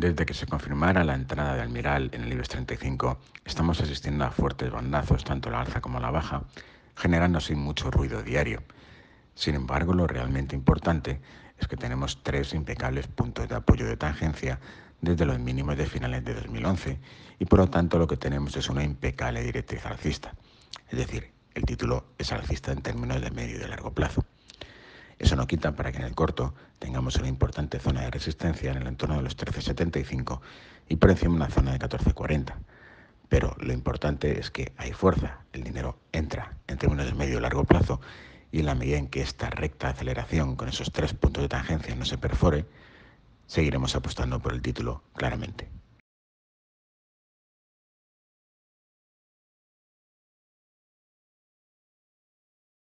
Desde que se confirmara la entrada de Almiral en el IBEX 35, estamos asistiendo a fuertes bandazos, tanto a la alza como a la baja, generando así mucho ruido diario. Sin embargo, lo realmente importante es que tenemos tres impecables puntos de apoyo de tangencia desde los mínimos de finales de 2011 y por lo tanto lo que tenemos es una impecable directriz alcista. Es decir, el título es alcista en términos de medio y de largo plazo. Eso no quita para que en el corto tengamos una importante zona de resistencia en el entorno de los 13,75 y por encima una zona de 14,40. Pero lo importante es que hay fuerza, el dinero entra en términos de medio y largo plazo y en la medida en que esta recta aceleración con esos tres puntos de tangencia no se perfore, seguiremos apostando por el título claramente.